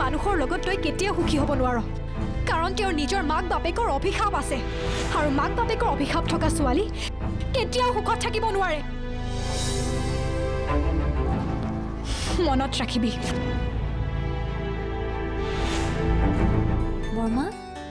মানুহৰ লগত তই কেতিয়াও সুখী হ'ব নোৱাৰ কাৰণ তেওঁৰ নিজৰ মাক বাপেকৰ অভিশাপ আছে আৰু মাক বাপেকৰ অভিশাপ থকা ছোৱালী কেতিয়াও সুখত থাকিব নোৱাৰে মনত ৰাখিবি বৰ্মা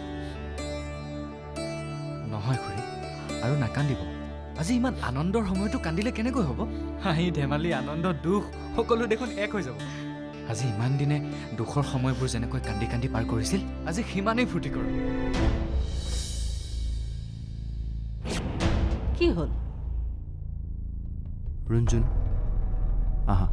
নহয় খুৰী আৰু নাকান্দিব আজি ইমান আনন্দৰ সময়টো কান্দিলে কেনেকৈ হ'ব হাঁহি ধেমালি আনন্দ দুখ সকলো দেখোন এক হৈ যাব আজি ইমান দিনে দুখৰ সময়বোৰ যেনেকৈ কান্দি কান্দি পাৰ কৰিছিল আজি সিমানেই ফূৰ্তি কৰ কি হ'ল ৰঞ্জন আহা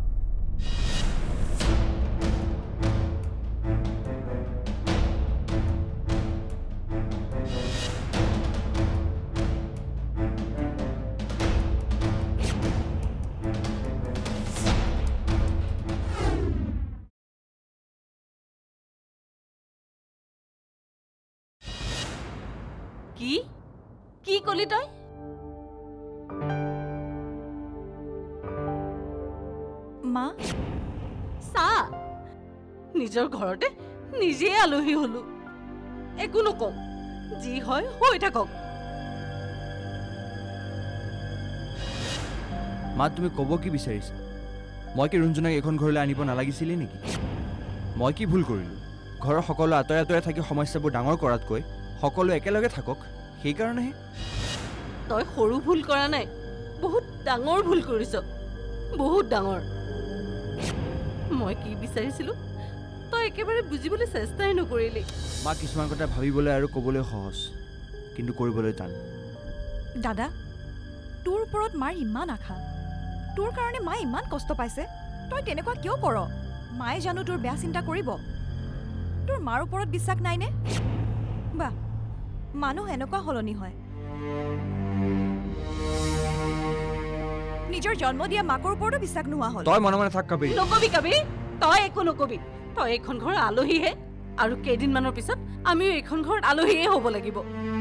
কি কি কলি তই মা চা নিজৰ ঘৰতে নিজে আলহী হলো একো নকওঁ যি হয় হৈ থাকক মা তুমি ক'ব কি বিচাৰিছা মই কি ৰঞ্জনাক এখন ঘৰলৈ আনিব নালাগিছিলে নেকি মই কি ভুল কৰিলোঁ ঘৰৰ সকলো আঁতৰে আঁতৰে থাকি সমস্যাবোৰ ডাঙৰ কৰাতকৈ সকলো একেলগে থাকক সেইকাৰণেহে তই সৰু ভুল কৰা নাই বহুত ডাঙৰ ভুল কৰিছ বহুত ডাঙৰ মই কি বিচাৰিছিলোঁ তই একেবাৰে বুজিবলৈ চেষ্টাই নকৰিলি মা কিছুমান কথা ভাবিবলৈ আৰু ক'বলৈ সহজ কিন্তু কৰিবলৈ টান দাদা তোৰ ওপৰত মাৰ ইমান আশা তোৰ কাৰণে মায়ে ইমান কষ্ট পাইছে তই তেনেকুৱা কিয় কৰ মায়ে জানো তোৰ বেয়া চিন্তা কৰিব তোৰ মাৰ ওপৰত বিশ্বাস নাইনে বাহ মানুহ এনেকুৱা সলনি হয় নিজৰ জন্ম দিয়া মাকৰ ওপৰতো বিশ্বাস নোহোৱা হ'ল তই মনে মনে থাক কাবেৰী নকবি কাবেৰী তই একো নকবি তই এইখন ঘৰৰ আলহীহে আৰু কেইদিনমানৰ পিছত আমিও এইখন ঘৰত আলহীয়ে হ'ব লাগিব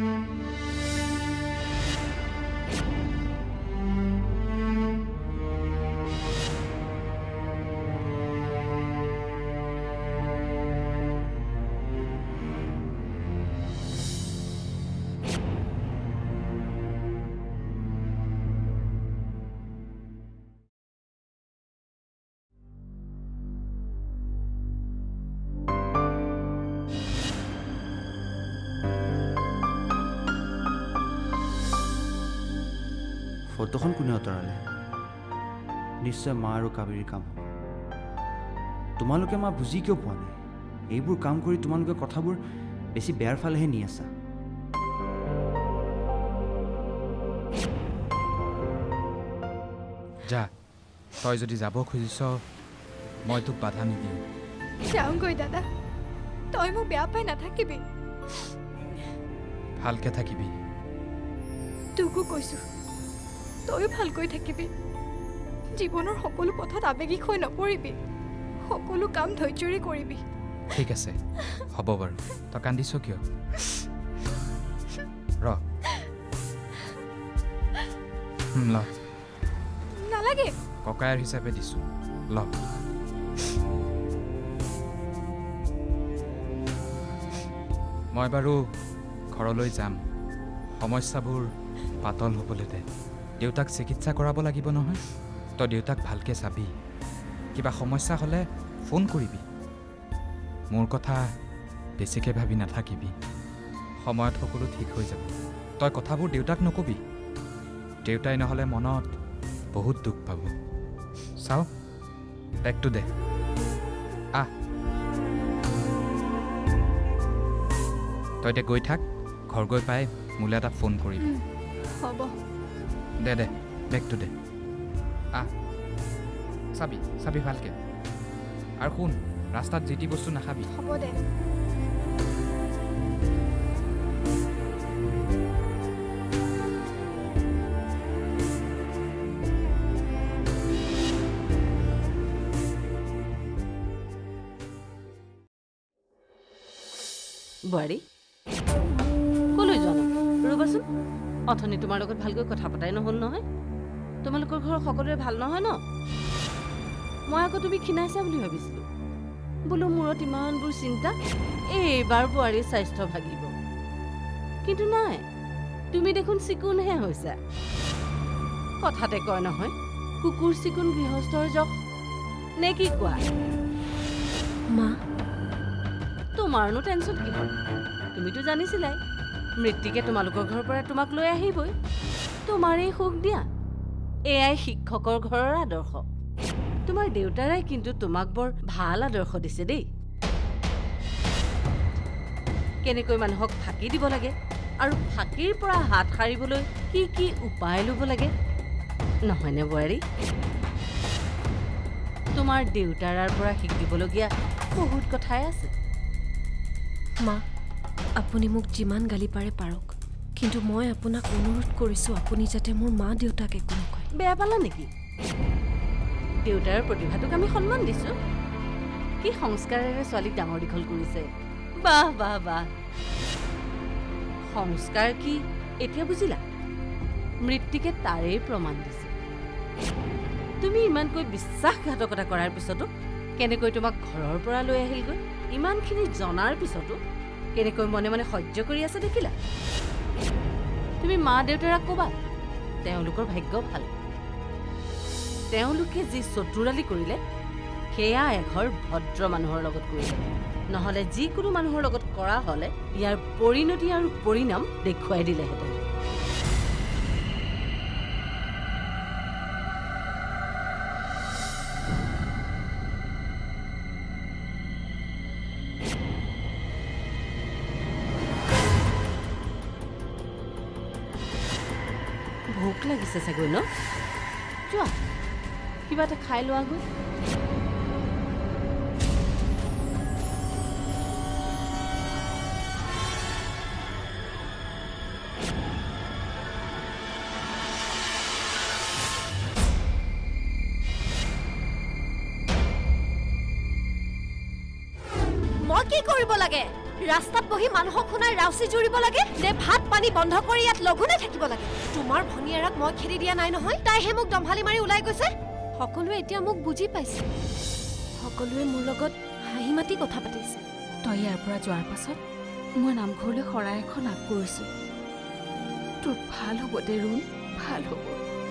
ফটোখন কোনে আঁতৰালে নিশ্চয় মা আৰু কাবেৰীৰ কাম হ'ব তোমালোকে মা বুজি কিয় পোৱা নাই এইবোৰ কাম কৰি তোমালোকে কথাবোৰ বেছি বেয়াৰ ফালেহে নি আছা যা তই যদি যাব খুজিছ মই তোক বাধা নিদিওঁ যাওঁগৈ দাদা তই মোক বেয়া পাই নাথাকিবি ভালকে থাকিবি তোকো কৈছো তইও ভালকৈ থাকিবি জীৱনৰ সকলো পথত আৱেগিক হৈ নপৰিবি সকলো কাম ধৈৰ্য্যৰে কৰিবি ঠিক আছে হ'ব বাৰু তই কান্দিছ কিয় ৰ ল নালাগে ককায়াৰ হিচাপে দিছোঁ ল মই বাৰু ঘৰলৈ যাম সমস্যাবোৰ পাতল হ'বলৈ দে দেউতাক চিকিৎসা কৰাব লাগিব নহয় তই দেউতাক ভালকৈ চাবি কিবা সমস্যা হ'লে ফোন কৰিবি মোৰ কথা বেছিকৈ ভাবি নাথাকিবি সময়ত সকলো ঠিক হৈ যাব তই কথাবোৰ দেউতাক নকবি দেউতাই নহ'লে মনত বহুত দুখ পাব চাওঁ বেগটো দে আহ তই এতিয়া গৈ থাক ঘৰ গৈ পাই মোলৈ এটা ফোন কৰিবি হ'ব দে দে বেগটো দে আহ চাবি চাবি ভালকৈ আৰু শুন ৰাস্তাত যি টি বস্তু নাখাবি হ'ব দে বোৱাৰী কলৈ জানো ৰ'বাচোন অথনি তোমাৰ লগত ভালকৈ কথা পতাই নহ'ল নহয় তোমালোকৰ ঘৰৰ সকলোৰে ভাল নহয় ন মই আকৌ তুমি ক্ষীণাইছা বুলি ভাবিছিলোঁ বোলো মূৰত ইমানবোৰ চিন্তা এইবাৰ বোৱাৰীৰ স্বাস্থ্য ভাগিব কিন্তু নাই তুমি দেখোন চিকুনহে হৈছা কথাতে কয় নহয় কুকুৰ চিকুন গৃহস্থৰ জখ নে কি কোৱা মা তোমাৰনো টেনশ্যন কি হ'ল তুমিতো জানিছিলাই মৃত্যুকে তোমালোকৰ ঘৰৰ পৰা তোমাক লৈ আহিবই তোমাৰেই সুখ দিয়া এয়াই শিক্ষকৰ ঘৰৰ আদৰ্শ তোমাৰ দেউতাৰাই কিন্তু তোমাক বৰ ভাল আদৰ্শ দিছে দেই কেনেকৈ মানুহক ফাঁকি দিব লাগে আৰু ফাঁকিৰ পৰা হাত সাৰিবলৈ কি কি উপায় ল'ব লাগে নহয়নে বোৱাৰী তোমাৰ দেউতাৰাৰ পৰা শিকিবলগীয়া বহুত কথাই আছে মা আপুনি মোক যিমান গালি পাৰে পাৰক কিন্তু মই আপোনাক অনুৰোধ কৰিছোঁ আপুনি যাতে মোৰ মা দেউতাক একো নকয় বেয়া পালা নেকি দেউতাৰ প্ৰতিভাটোক আমি সন্মান দিছোঁ কি সংস্কাৰেৰে ছোৱালীক ডাঙৰ দীঘল কৰিছে বাহ বাহ বাহ সংস্কাৰ কি এতিয়া বুজিলা মৃত্যুকে তাৰেই প্ৰমাণ দিছে তুমি ইমানকৈ বিশ্বাসঘাতকতা কৰাৰ পিছতো কেনেকৈ তোমাক ঘৰৰ পৰা লৈ আহিলগৈ ইমানখিনি জনাৰ পিছতো কেনেকৈ মনে মনে সহ্য কৰি আছে দেখিলা তুমি মা দেউতাৰাক ক'বা তেওঁলোকৰ ভাগ্য ভাল তেওঁলোকে যি চতুৰালি কৰিলে সেয়া এঘৰ ভদ্ৰ মানুহৰ লগত কৰিলে নহ'লে যিকোনো মানুহৰ লগত কৰা হ'লে ইয়াৰ পৰিণতি আৰু পৰিণাম দেখুৱাই দিলেহেঁতেন ভোক লাগিছে চাগৈ ন যোৱা কিবা এটা খাই লোৱাগৈ মই কি কৰিব লাগে ৰাস্তাত বহি মানুহক শুনাই ৰাউচি জুৰিব লাগে নে ভাত পানী বন্ধ কৰি ইয়াত লঘোনে থাকিব লাগে তোমাৰ ভনীয়েৰাক মই খেদি দিয়া নাই নহয় তাইহে মোক দম্ভালি মাৰি ওলাই গৈছে সকলোৱে এতিয়া মোক বুজি পাইছে সকলোৱে মোৰ লগত হাঁহি মাতি কথা পাতিছে তই ইয়াৰ পৰা যোৱাৰ পাছত মই নামঘৰলৈ শৰাই এখন আগ কৰিছোঁ তোৰ ভাল হ'ব দে ৰুণ ভাল হ'ব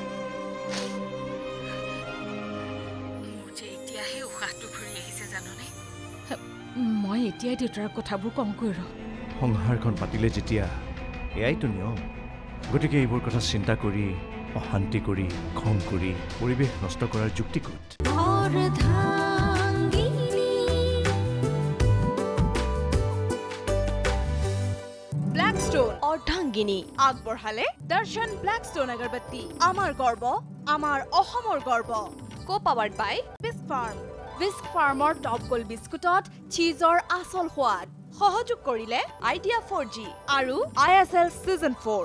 মোৰ যে এতিয়াহে উশাহটো ঘূৰি আহিছে জাননে মই এতিয়াই দেউতাৰ কথাবোৰ কমকৈ ৰ সংসাৰখন পাতিলে যেতিয়া এয়াইতো নিয়ম গতিকে এইবোৰ কথা চিন্তা কৰি অশান্তি কৰি খং কৰি পৰিৱেশ নষ্ট কৰাৰ যুক্তি ক'ত ব্লেকষ্টোন অৰ্ধাংগিনী আগবঢ়ালে দৰ্শন ব্লেকষ্টোন আগৰবাতি আমাৰ গৰ্ব আমাৰ অসমৰ গৰ্ব co powered by Bisk Farm Bisk ফাৰ্মৰ টপ গোল বিস্কুটত চীজৰ আচল সোৱাদ সহযোগ কৰিলে আইডিয়া 4G আৰু ISL Season 4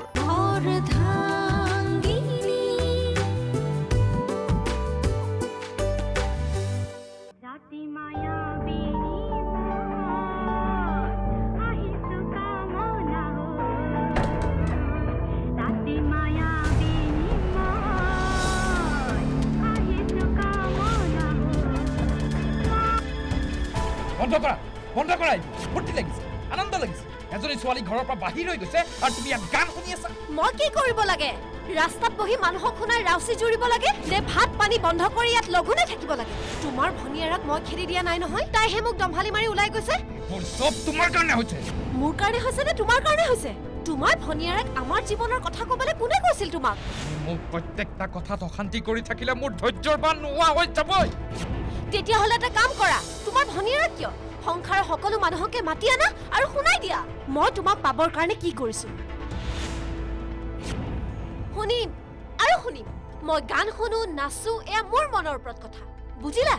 বন্ধ কৰা ফূৰ্তি লাগিছে আনন্দ লাগিছে এজনী ছোৱালী ঘৰৰ পৰা বাহিৰ হৈ গৈছে আৰু তুমি ইয়াত গান শুনি আছা মই কি কৰিব লাগে ৰাস্তাত বহি মানুহক শুনাই ৰাউচি জুৰিব লাগে নে ভাত পানী বন্ধ কৰি ইয়াত লঘোনে থাকিব লাগে তোমাৰ ভনীয়েৰাক মই খেদি দিয়া নাই নহয় তাইহে মোক দম্ভালি মাৰি ওলাই গৈছে চব তোমাৰ কাৰণে হৈছে মোৰ কাৰণে হৈছে নে তোমাৰ কাৰণে হৈছে তোমাৰ ভনীয়েৰাক আমাৰ জীৱনৰ কথা ক'বলৈ কোনে কৈছিল তোমাক মোক প্ৰত্যেকটা কথাত অশান্তি কৰি থাকিলে মোৰ ধৈৰ্যৰ বান্ধ নোহোৱা হৈ যাবই তেতিয়াহ'লে এটা কাম কৰা তোমাৰ ভনীয়েৰাক কিয় সংসাৰৰ সকলো মানুহকে মাতি আনা আৰু শুনাই দিয়া মই তোমাক পাবৰ কাৰণে কি কৰিছো শুনিম আৰু শুনিম মই গান শুনো নাচো এয়া মোৰ মনৰ ওপৰত কথা বুজিলা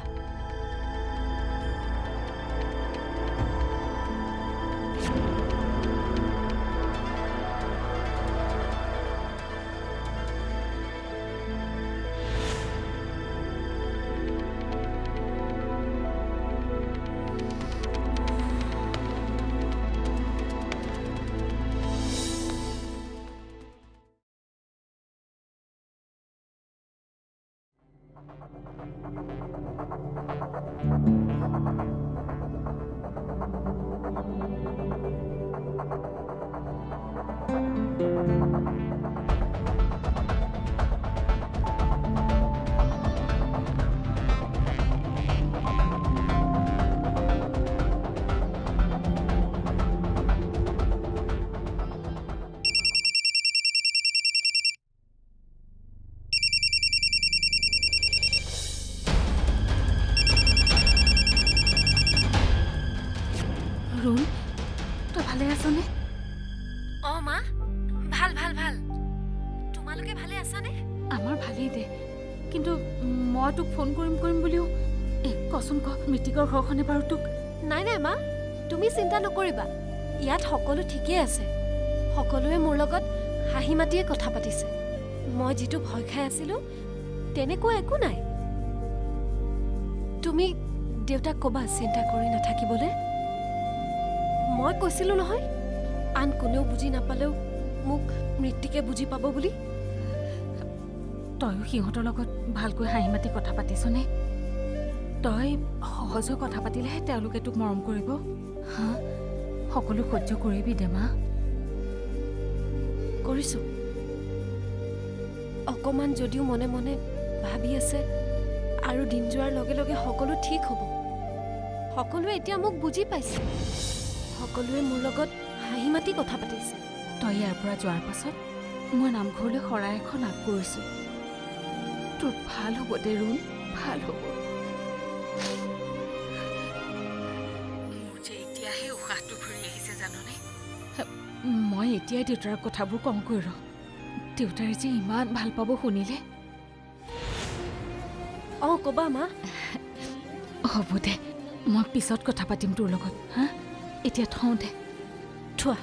কিন্তু মই তোক ফোন কৰিম বুলিও কচোন ক মৃতিকৰ ঘৰখনে বাৰু তোক নাই নাই মা তুমি চিন্তা নকৰিবা ইয়াত সকলো ঠিকেই আছে সকলোৱে মোৰ লগত হাঁহি মাতিয়ে কথা পাতিছে মই যিটো ভয় খাই আছিলো তেনেকুৱা একো নাই তুমি দেউতাক কবা চিন্তা কৰি নাথাকিবলৈ মই কৈছিলো নহয় আন কোনেও বুজি নাপালেও মোক মৃতিকে বুজি পাব বুলি তয়ো সিহঁতৰ লগত ভালকৈ হাঁহি মাতি কথা পাতিছনে তই সহজ কথা পাতিলেহে তেওঁলোকে তোক মৰম কৰিব হা সকলো সহ্য কৰিবি দে মা কৰিছো অকমান যদিও মনে মনে ভাবি আছে আৰু দিন যোৱাৰ লগে লগে সকলো ঠিক হ'ব সকলোৱে এতিয়া মোক বুজি পাইছে সকলোৱে মোৰ লগত হাঁহি মাতি কথা পাতিছে তই ইয়াৰ পৰা যোৱাৰ পাছত মই নামঘৰলৈ শৰাই এখন আগ কৰিছো তোৰ ভাল হ'ব দে ৰুণ ভাল হ'ব মোৰ যে এতিয়াহে উশাহটো ঘূৰি আহিছে জাননে মই এতিয়াই দেউতাৰ কথাবোৰ কমকৈ ৰ দেউতাৰে যে ইমান ভাল পাব শুনিলে কবা মা হ'ব দে মই পিছত কথা পাতিম তোৰ লগত হা এতিয়া থওঁ দে থোৱা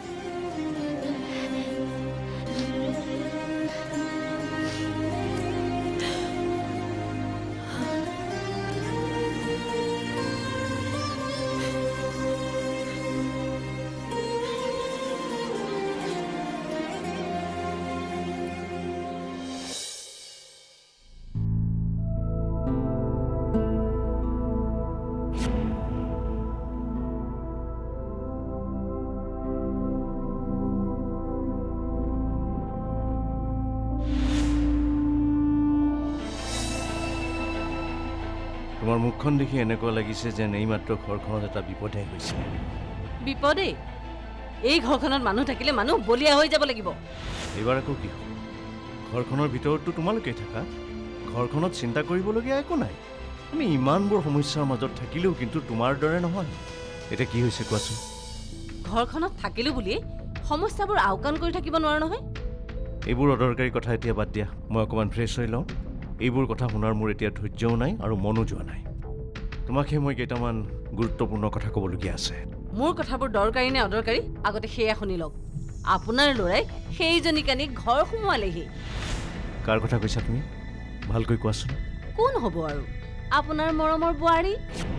তোমাৰ মুখখন দেখি এনেকুৱা লাগিছে যেন এইমাত্ৰ ঘৰখনত এটা বিপদে হৈছে বিপদে এই ঘৰখনত মানুহ থাকিলে মানুহ বলিয়া হৈ যাব লাগিব এইবাৰ আকৌ কি হ'ল ঘৰখনৰ ভিতৰততো তোমালোকেই থাকা ঘৰখনত চিন্তা কৰিবলগীয়া একো নাই আমি ইমানবোৰ সমস্যাৰ মাজত থাকিলেও কিন্তু তোমাৰ দৰে নহয় এতিয়া কি হৈছে কোৱাচোন ঘৰখনত থাকিলো বুলি সমস্যাবোৰ আওকাণ কৰি থাকিব নোৱাৰো নহয় এইবোৰ অদৰকাৰী কথা এতিয়া বাদ দিয়া মই অকণমান ফ্ৰেছ হৈ লওঁ এইবোৰ কথা শুনাৰ মোৰ এতিয়া ধৈৰ্যও নাই আৰু মনো যোৱা নাই তোমাকহে মই কেইটামান গুৰুত্বপূৰ্ণ কথা ক'বলগীয়া আছে মোৰ কথাবোৰ দৰকাৰী নে অদৰকাৰী আগতে সেয়া শুনি লওক আপোনাৰ ল'ৰাই সেইজনী কানি ঘৰ সোমোৱালেহি কাৰ কথা কৈছা তুমি ভালকৈ কোৱাচোন কোন হ'ব আৰু আপোনাৰ মৰমৰ বোৱাৰী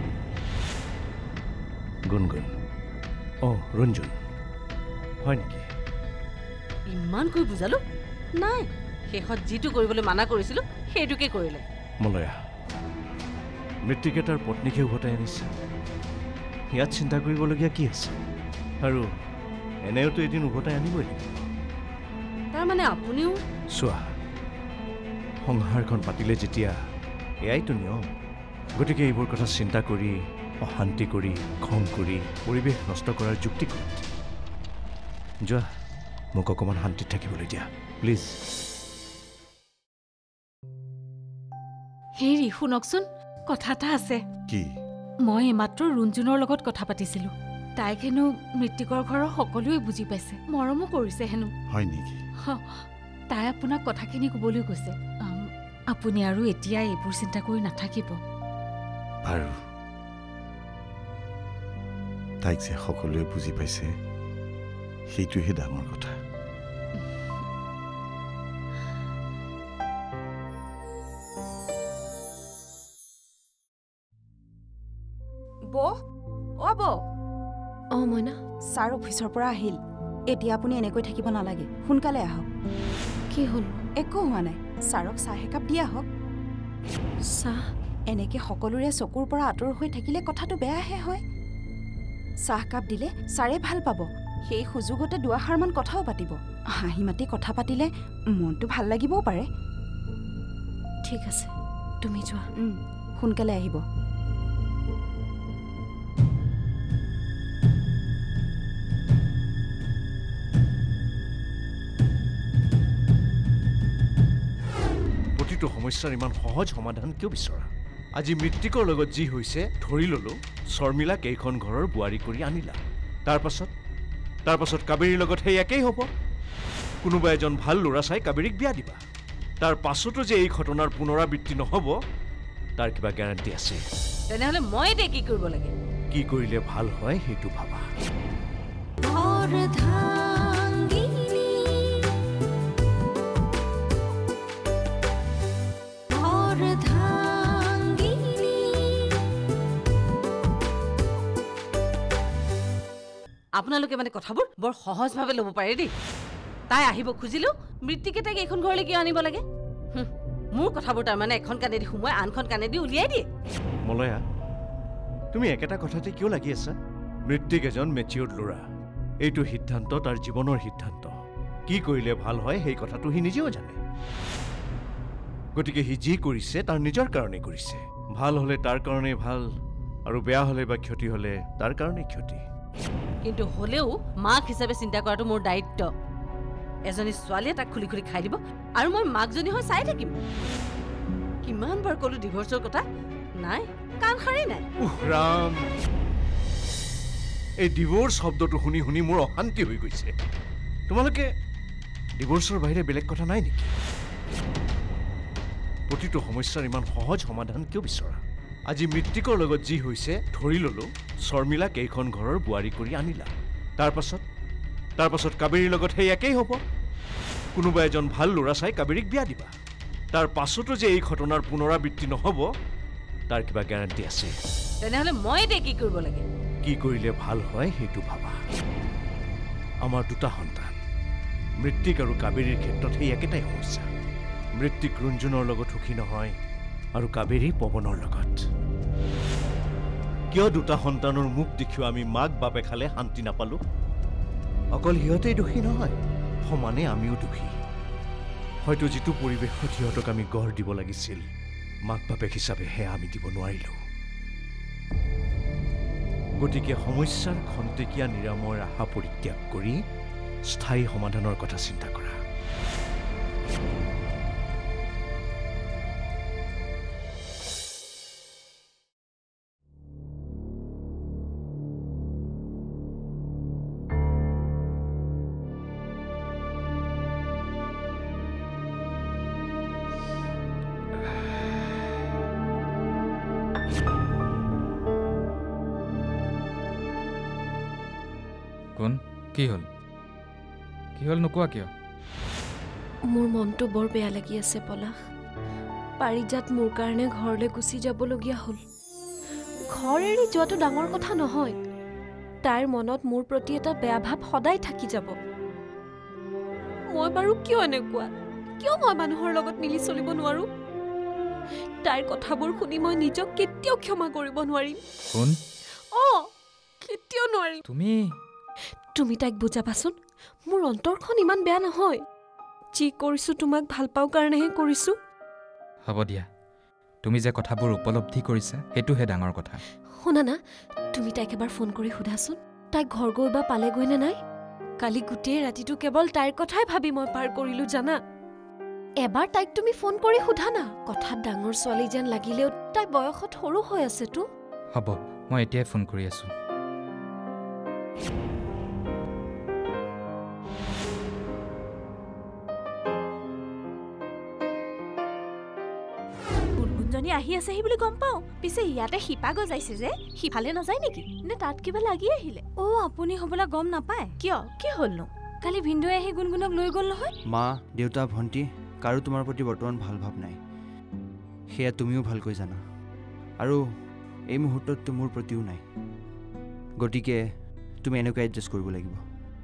গুণগুণ ৰঞ্জন হয় নেকি ইমানকৈ বুজালো নাই শেষত যিটো কৰিবলৈ মানা কৰিছিলো সেইটোকে কৰিলে মলয়া মৃত্যুকে তাৰ পত্নীকে উভতাই আনিছে ইয়াত চিন্তা কৰিবলগীয়া কি আছে আৰু এনেওতো এদিন উভতাই আনিবই তাৰমানে আপুনিও চোৱা সংসাৰখন পাতিলে যেতিয়া এয়াইতো নিয়ম গতিকে এইবোৰ কথা চিন্তা কৰি অশান্তি কৰি খং কৰি পৰিৱেশ নষ্ট কৰাৰ যুক্তি ক'ত যোৱা মোক অকণমান শান্তিত থাকিবলৈ দিয়া প্লিজ হেৰি শুনকচোন কথা এটা আছে কি মই এইমাত্ৰ ৰুণজুনৰ লগত কথা পাতিছিলো তাইক হেনো মৃতিকৰ ঘৰৰ সকলোৱে বুজি পাইছে মৰমো কৰিছে হেনো হয় নেকি তাই আপোনাক কথাখিনি ক'বলৈ কৈছে আপুনি আৰু এতিয়া এইবোৰ চিন্তা কৰি নাথাকিব বাৰু তাইক যে সকলোৱে বুজি পাইছে সেইটোহে ডাঙৰ কথা মইনা ছাৰ অফিচৰ পৰা আহিল এতিয়া আপুনি এনেকৈ থাকিব নালাগে সোনকালে আহক কি হ'ল একো হোৱা নাই ছাৰক চাহ একাপ দি আহক চাহ এনেকৈ সকলোৰে চকুৰ পৰা আঁতৰ হৈ থাকিলে কথাটো বেয়াহে হয় চাহকাপ দিলে ছাৰে ভাল পাব সেই সুযোগতে দুআষাৰমান কথাও পাতিব হাঁহি মাতি কথা পাতিলে মনটো ভাল লাগিবও পাৰে ঠিক আছে তুমি যোৱা সোনকালে আহিব সমস্যাৰ ইমান সহজ সমাধান কিয় বিচৰা আজি মৃতিকৰ লগত যি হৈছে ধৰি ললো শৰ্মিলা কেইখন ঘৰৰ বোৱাৰী কৰি আনিলা তাৰ পাছত কাবেৰীৰ লগত সেই একেই হ'ব কোনোবা এজন ভাল ল'ৰা চাই কাবেৰীক বিয়া দিবা তাৰ পাছতো যে এই ঘটনাৰ পুনৰাবৃত্তি নহ'ব তাৰ কিবা গ্যাৰাণ্টি আছে? তেনেহ'লে মই এতিয়া কি কৰিব লাগে? কি কৰিলে ভাল হয় সেইটো ভাবা। আপোনালোকে মানে কথাবোৰ বৰ সহজভাৱে ল'ব পাৰে দেই। তাই আহিব খুজিলেও মৃত্যুকে তাইক এইখন ঘৰলৈ কিয় আনিব লাগে? মোৰ কথাবোৰ তাৰমানে এখন কাণেদি সোমোৱাই আনখন কাণেদি উলিয়াই দিয়ে। মলয়া, তুমি একেটা কথাতে কিয় লাগি আছা? মৃত্যুক এজন মেচিয়ৰ্ড ল'ৰা। এইটো সিদ্ধান্ত তাৰ জীৱনৰ সিদ্ধান্ত। কি কৰিলে ভাল হয় সেই কথাটো সি নিজেও জানে। গতিকে সি যি কৰিছে তাৰ নিজৰ কাৰণে কৰিছে। ভাল হ'লে তাৰ কাৰণেই ভাল, আৰু বেয়া হ'লে বা ক্ষতি হ'লে তাৰ কাৰণেই ক্ষতি। কিন্তু হ'লেও মাক হিচাপে চিন্তা কৰাটো মোৰ দায়িত্ব। এজনী ছোৱালীয়ে তাক খুলি খুলি খাই দিব আৰু মই মাকজনী হৈ চাই থাকিম। কিমানবাৰ ক'লো ডিভৰ্চৰ কথা, নাই, কাণ সাৰেই নাই। ৰাম, এই ডিভোৰ্চ শব্দটো শুনি শুনি মোৰ অশান্তি হৈ গৈছে। তোমালোকে ডিভোৰ্চৰ বাহিৰে বেলেগ কথা নাই নেকি? প্ৰতিটো সমস্যাৰ ইমান সহজ সমাধান কিয় বিচৰা? আজি মৃত্যুকৰ লগত যি হৈছে ধৰি ল'লো শৰ্মিলাক এইখন ঘৰৰ বোৱাৰী কৰি আনিলা। তাৰ পাছত কাবেৰীৰ লগত সেই একেই হ'ব। কোনোবা এজন ভাল ল'ৰা চাই কাবেৰীক বিয়া দিবা। তাৰ পাছতো যে এই ঘটনাৰ পুনৰাবৃত্তি নহ'ব তাৰ কিবা গ্যাৰাণ্টি আছে? তেনেহ'লে মই এতিয়া কি কৰিব লাগে? কি কৰিলে ভাল হয় সেইটো ভাবা। আমাৰ দুটা সন্তান, মৃত্যুক আৰু কাবেৰীৰ ক্ষেত্ৰত সেই একেটাই সমস্যা। মৃত্যুক ৰঞ্জুনৰ লগত সুখী নহয় আৰু কাবেৰী পৱনৰ লগত। কিয় দুটা সন্তানৰ মুখ দেখিও আমি মাক বাপেকালে শান্তি নাপালো? অকল সিহঁতেই দোষী নহয়, সমানে আমিও দোষী। হয়তো যিটো পৰিৱেশত সিহঁতক আমি গঢ় দিব লাগিছিল মাক বাপেক হিচাপে সেয়া আমি দিব নোৱাৰিলোঁ। গতিকে সমস্যাৰ খন্তেকীয়া নিৰাময়ৰ আশা পৰিত্যাগ কৰি স্থায়ী সমাধানৰ কথা চিন্তা কৰা। কোন? কি হ'ল নোকোৱা কিয়? মোৰ মনটো বৰ বেয়া লাগি আছে পলাশ। পাৰিজাত মোৰ কাৰণে ঘৰলৈ গুচি যাবলগীয়া হ'ল। ঘৰ এৰি যোৱাটো ডাঙৰ কথা নহয়। তাইৰ মনত মোৰ প্ৰতি এটা বেয়া ভাৱ সদায় থাকি যাব। মই বাৰু কিয় এনেকুৱা? কিয় মই মানুহৰ লগত মিলি চলিব নোৱাৰো? তাইৰ কথাবোৰ শুনি মই নিজক কেতিয়াও ক্ষমা কৰিব নোৱাৰিম। কোন? কেতিয়াও নোৱাৰিম। তুমি তাইক বুজাবাচোন। মোৰ অন্তৰখন ইমান বেয়া নহয়। যি কৰিছো তোমাক ভাল পাওঁ কাৰণেহে কৰিছো। হ'ব দিয়া, তুমি যে কথাবোৰ উপলব্ধি কৰিছা সেইটোহে ডাঙৰ কথা। শুনা না, তুমি তাইক এবাৰ ফোন কৰি সোধাচোন তাইক ঘৰ গৈ বা পালেগৈ নে নাই। কালি গোটেই ৰাতিটো কেৱল তাইৰ কথাই ভাবি মই পাৰ কৰিলো জানা। এবাৰ তাইক তুমি ফোন কৰি সোধা না। কথাত ডাঙৰ ছোৱালী যেন লাগিলেও তাই বয়সত সৰু হৈ আছেতো। হ'ব, মই এতিয়াই ফোন কৰি আছো। আহি আছে বুলি গম পাওঁ। পিছে ইয়াতে শিপা গজাইছে যে, সিফালে নাযায় নেকি? নে তাত কিবা লাগি আহিলে? আপুনি হ'বলা গম নাপায়। কিয়? কি হ'লনো? কালি ভিন্দুৱে আহি গুণগুণক লৈ গ'ল নহয়। মা, দেউতা, ভণ্টি কাৰো তোমাৰ প্ৰতি বৰ্তমান ভাল ভাৱ নাই। সেয়া তুমিও ভালকৈ জানা। আৰু এই মুহূৰ্তততো মোৰ প্ৰতিও নাই। গতিকে তুমি এনেকৈ এডজাষ্ট কৰিব লাগিব।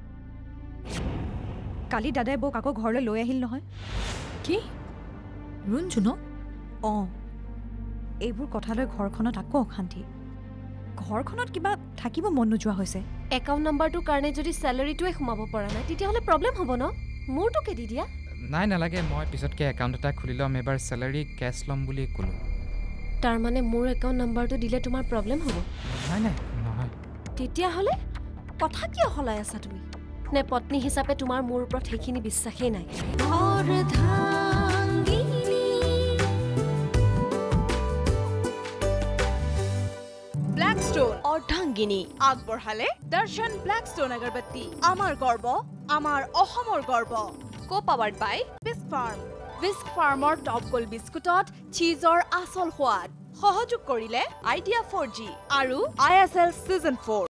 কালি দাদাই বৌক আকৌ ঘৰলৈ লৈ আহিল নহয়। কি? ৰুণজুনক? এইবোৰ কথালৈ ঘৰখনত আকৌ অশান্তি। ঘৰখনত কিবা থাকিব মন নোযোৱা হৈছে। একাউণ্ট নাম্বাৰটোৰ কাৰণে যদি চেলাৰীটোৱে সোমাব পৰা নাই তেতিয়াহ'লে প্ৰব্লেম হ'ব ন? মোৰটো কেদি দিয়া? নাই, নালাগে। মই পিছতকৈ একাউণ্ট এটা খুলি ল'ম। এবাৰ চেলাৰী কেছ ল'ম বুলি ক'লোঁ। তাৰমানে মোৰ একাউণ্ট নাম্বাৰটো দিলে তোমাৰ প্ৰব্লেম হ'ব? নাই, নহয়। তেতিয়াহ'লে কথা কিয় সলাই আছা তুমি? নে পত্নী হিচাপে তোমাৰ মোৰ ওপৰত সেইখিনি বিশ্বাসেই নাই? অৰ্ধাংগিনী আগবঢ়ালে দৰ্শন ব্লেকষ্টন আগৰবাতি। আমাৰ গৰ্ব, আমাৰ অসমৰ গৰ্ব। Co powered by Bisk Farm. Whisk Farmer Top Gold Biscuitot cheeseor asol সোৱাদ সহযোগ কৰিলে Idea 4G আৰু ISL Season 4